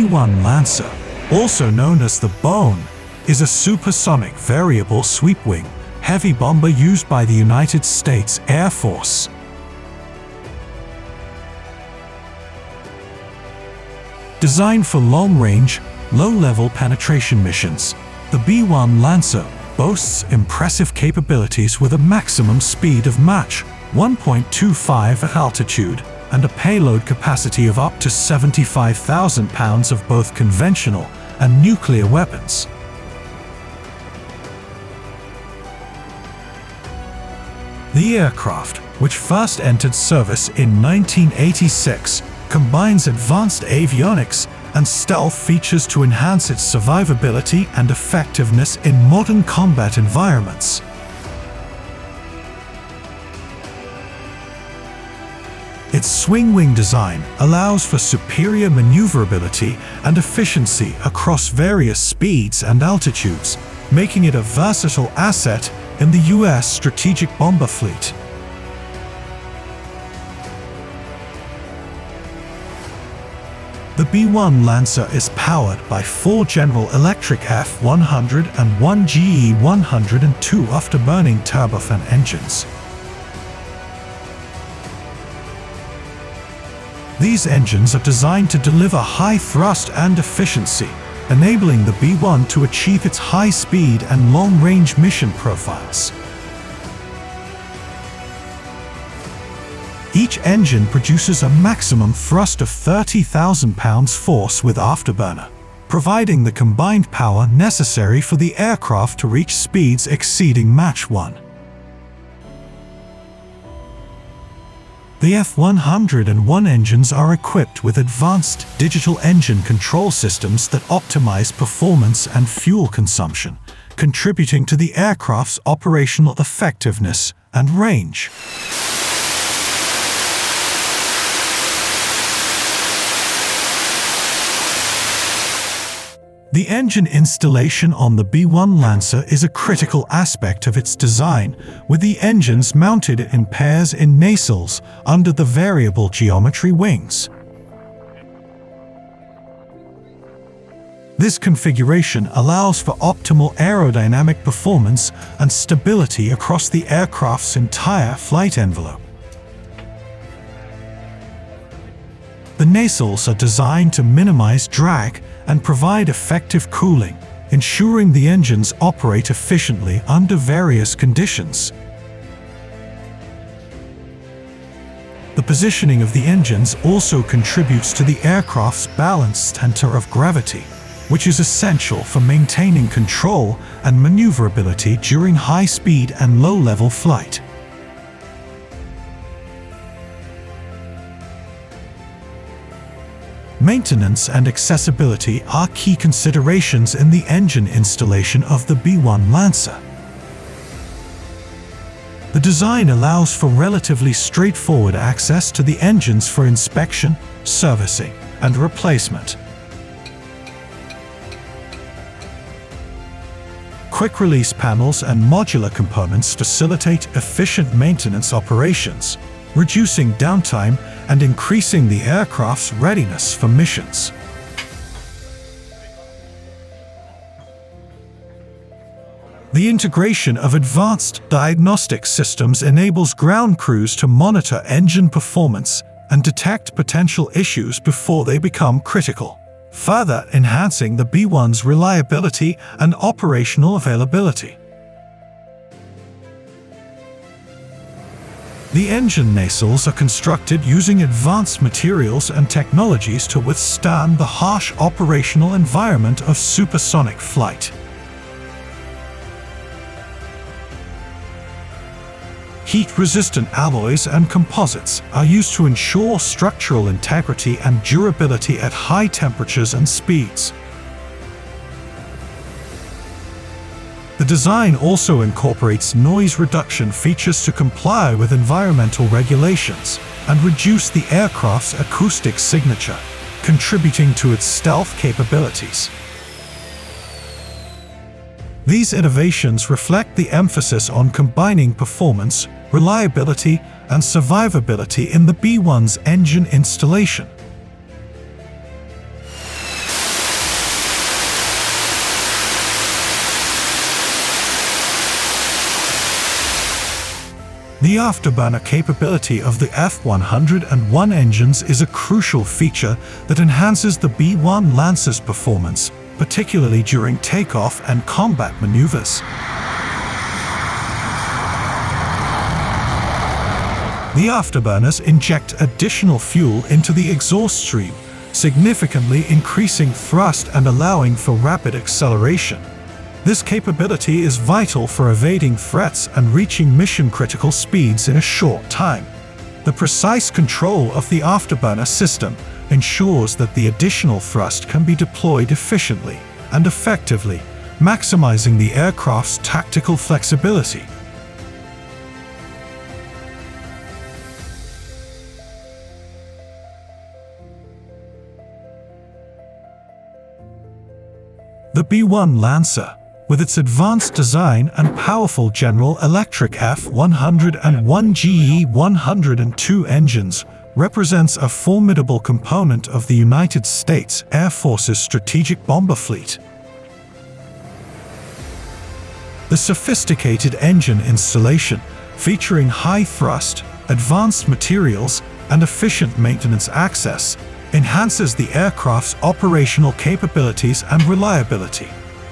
B-1 Lancer, also known as the B-1, is a supersonic variable sweep-wing heavy bomber used by the United States Air Force. Designed for long-range, low-level penetration missions, the B-1 Lancer boasts impressive capabilities with a maximum speed of Mach 1.25 at altitude and a payload capacity of up to 75,000 pounds of both conventional and nuclear weapons. The aircraft, which first entered service in 1986, combines advanced avionics and stealth features to enhance its survivability and effectiveness in modern combat environments. Its swing-wing design allows for superior maneuverability and efficiency across various speeds and altitudes, making it a versatile asset in the U.S. strategic bomber fleet. The B-1 Lancer is powered by 4 General Electric F-100 and 1 GE-102 afterburning turbofan engines. These engines are designed to deliver high thrust and efficiency, enabling the B-1 to achieve its high speed and long-range mission profiles. Each engine produces a maximum thrust of 30,000 pounds force with afterburner, providing the combined power necessary for the aircraft to reach speeds exceeding Mach 1. The F-101 engines are equipped with advanced digital engine control systems that optimize performance and fuel consumption, contributing to the aircraft's operational effectiveness and range. The engine installation on the B-1 Lancer is a critical aspect of its design, with the engines mounted in pairs in nacelles under the variable geometry wings. This configuration allows for optimal aerodynamic performance and stability across the aircraft's entire flight envelope. The nacelles are designed to minimize drag and provide effective cooling, ensuring the engines operate efficiently under various conditions. The positioning of the engines also contributes to the aircraft's balanced center of gravity, which is essential for maintaining control and maneuverability during high-speed and low-level flight. Maintenance and accessibility are key considerations in the engine installation of the B-1 Lancer. The design allows for relatively straightforward access to the engines for inspection, servicing, and replacement. Quick-release panels and modular components facilitate efficient maintenance operations, reducing downtime and increasing the aircraft's readiness for missions. The integration of advanced diagnostic systems enables ground crews to monitor engine performance and detect potential issues before they become critical, further enhancing the B-1's reliability and operational availability. The engine nacelles are constructed using advanced materials and technologies to withstand the harsh operational environment of supersonic flight. Heat-resistant alloys and composites are used to ensure structural integrity and durability at high temperatures and speeds. The design also incorporates noise reduction features to comply with environmental regulations and reduce the aircraft's acoustic signature, contributing to its stealth capabilities. These innovations reflect the emphasis on combining performance, reliability, and survivability in the B-1's engine installation. The afterburner capability of the F-101 engines is a crucial feature that enhances the B-1 Lancer's performance, particularly during takeoff and combat maneuvers. The afterburners inject additional fuel into the exhaust stream, significantly increasing thrust and allowing for rapid acceleration. This capability is vital for evading threats and reaching mission-critical speeds in a short time. The precise control of the afterburner system ensures that the additional thrust can be deployed efficiently and effectively, maximizing the aircraft's tactical flexibility. The B-1 Lancer, with its advanced design and powerful General Electric F-101 GE-102 engines, represents a formidable component of the United States Air Force's strategic bomber fleet. The sophisticated engine installation, featuring high thrust, advanced materials, and efficient maintenance access, enhances the aircraft's operational capabilities and reliability.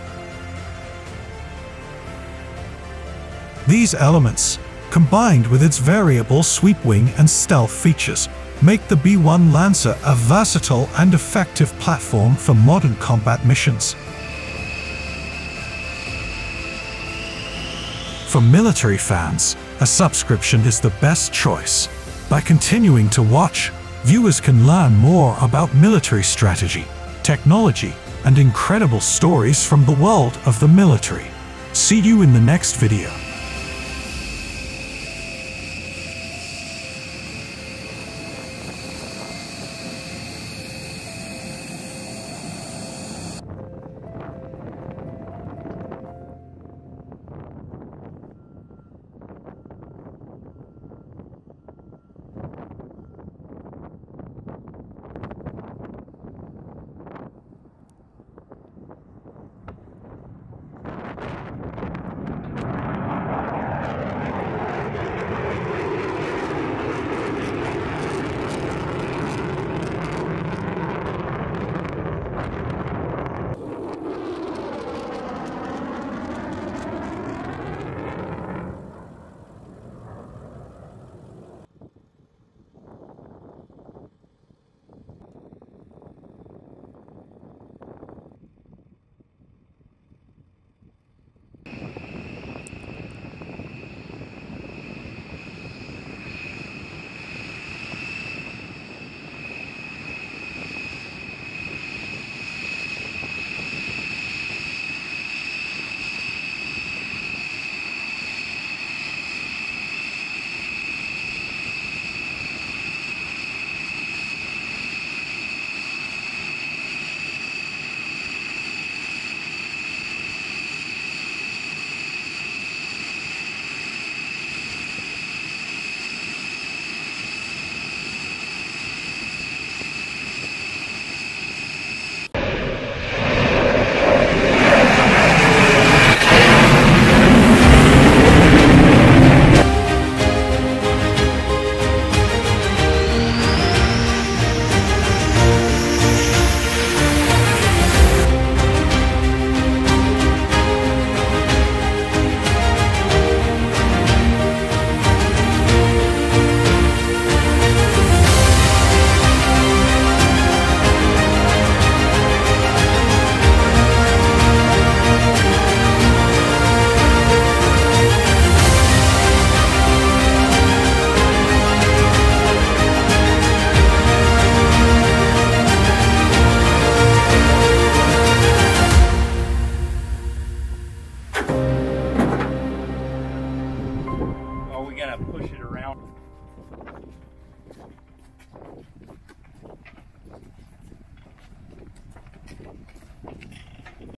These elements, combined with its variable sweep wing and stealth features, make the B-1 Lancer a versatile and effective platform for modern combat missions. For military fans, a subscription is the best choice. By continuing to watch, viewers can learn more about military strategy, technology, and incredible stories from the world of the military. See you in the next video.